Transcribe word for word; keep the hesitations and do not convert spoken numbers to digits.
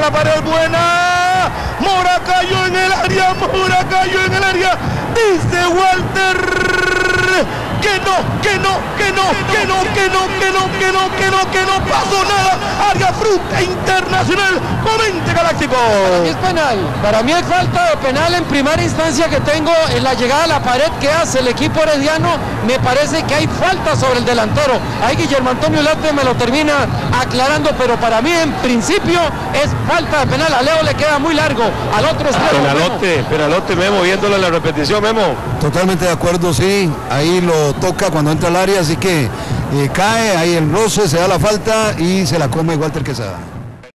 la pared, buena. Mora cayó en el área, Mora cayó en el área. Dice Walter que no, que no, que no, que no, que no, que no, que no, que no, que no pasó nada. Área fruta internacional. Comente Galáctico. Para mí es penal. Para mí es falta de penal en primera instancia que tengo en la llegada a la pared que hace el equipo herediano. Me parece que hay falta sobre el delantero. Ahí Guillermo Antonio Late me lo termina aclarando, pero para mí en principio es falta de penal. A Leo le queda muy largo. Al otro extremo. Penalote, penalote, Memo, viéndolo en la repetición, Memo. Totalmente de acuerdo, sí. Ahí lo toca cuando entra al área, así que eh, cae, ahí el roce, se da la falta y se la come Walter Quesada.